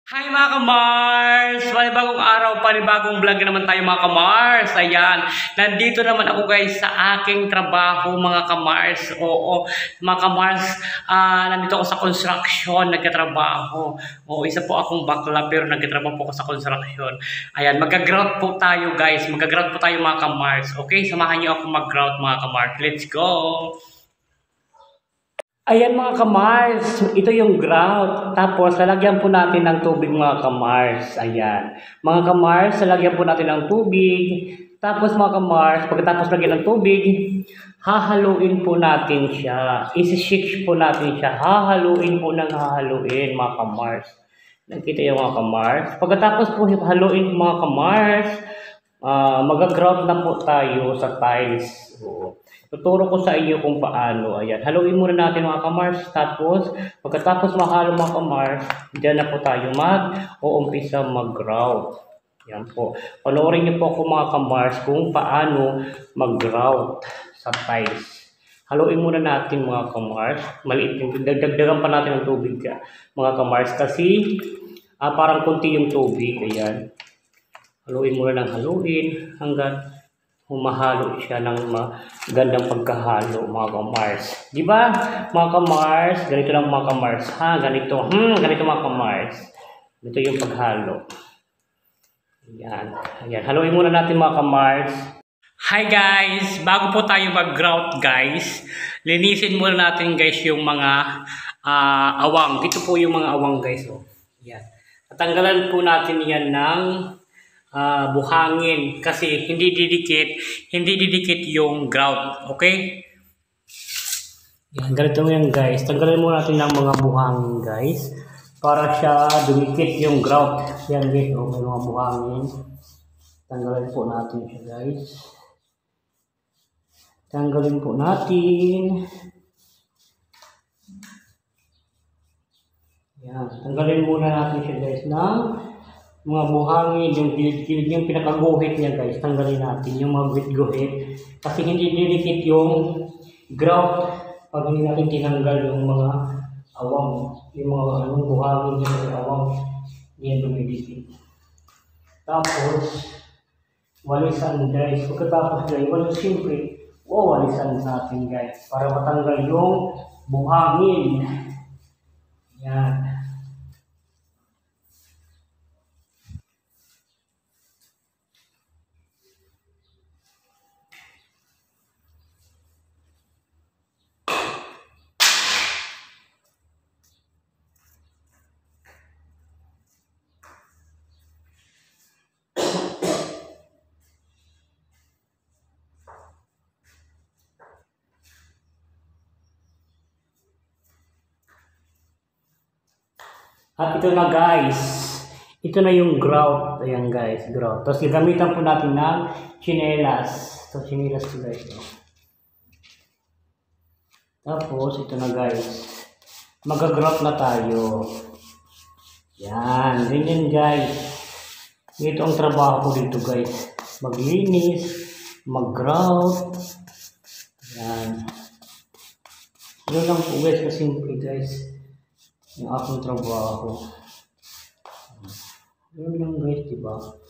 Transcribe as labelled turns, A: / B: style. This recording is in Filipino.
A: Hi mga ka-Mars! Panibagong araw, panibagong vlog na naman tayo mga ka-Mars. Ayan, nandito naman ako guys sa aking trabaho mga ka-Mars. Oo, mga ka-Mars, nandito ako sa construction, nagkatrabaho. Oo, isa po akong bakla pero nagkatrabaho po ako sa construction. Ayan, mag-grout po tayo guys. Mag-grout po tayo mga ka-Mars. Okay, samahan niyo ako mag-grout mga ka-Mars. Let's go! Ayan mga ka-Mars, ito yung grout. Tapos lalagyan po natin ng tubig mga ka-Mars. Ayan. Mga ka-Mars, lalagyan po natin ng tubig. Tapos mga ka-Mars, pagkatapos lagyan ng tubig, hahaluin po natin siya. Isi-shake po natin siya. Hahaluin po ng hahaluin mga ka-Mars. Nakita yung mga ka-Mars. Pagkatapos po haluin mga ka-Mars, mag-grout na po tayo sa tiles. Oo. Tuturo ko sa inyo kung paano. Ayan. Haluin muna natin mga ka-Mars. Tapos, pagkatapos mahalo mga ka-Mars, dyan na po tayo mag-uumpisa mag-grout. Yan po. Panoorin niyo po ako mga ka-Mars kung paano mag-grout sa tiles. Haluin muna natin mga ka-Mars. Maliit yung dagdagan pa natin ng tubig mga ka-Mars kasi parang konti yung tubig. Ayan. Haluin muna ng haluin hanggang humahalo siya ng magandang pagkahalo mga ka-Mars. Di ba mga ka-Mars? Ganito lang mga ka-Mars. Ha, ganito. Ganito mga ka-Mars. Ito yung paghalo. Ayan. Ayan. Haluin muna natin mga ka-Mars. Hi guys! Bago po tayo mag-grout guys, linisin muna natin guys yung mga awang. Ito po yung mga awang guys. Oh. Ayan. Tatanggalan po natin yan ng buhangin kasi hindi didikit yung grout. Okay? Yan, ganito yan guys. Tanggalin muna natin ng mga buhangin guys para siya dumikit yung grout. Yan guys, oh, may mga buhangin. Tanggalin po natin siya guys. Tanggalin po natin. Yan, tanggalin muna natin siya guys ng mga buhangin, yung gilid-gilid, yung pinakaguhit niya guys, tanggalin natin yung mga guhit-guhit kasi hindi didikit yung grout pag hindi natin tinanggal yung mga awang, yung mga buhangin yung awang, hindi yan dumidikit. Tapos walisan guys, pagkatapos guys, walisan natin guys para matanggal yung buhangin. Yan. At ito na guys, ito na yung grout. Ayan guys, grout. Tapos gagamitan po natin ng chinelas. Ito chinelas to guys. Tapos ito na guys, mag-grout na tayo. Yan, ganyan guys. Ito ang trabaho ko dito guys. Maglinis, mag-grout. Yan. Ito lang po guys, kasimple guys. Yung aking trabaho. Yun lang guys, diba?